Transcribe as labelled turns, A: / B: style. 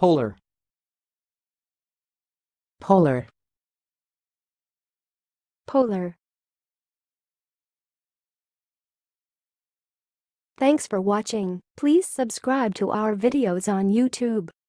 A: Polar.
B: Polar.
C: Polar. Thanks for watching. Please subscribe to our videos on YouTube.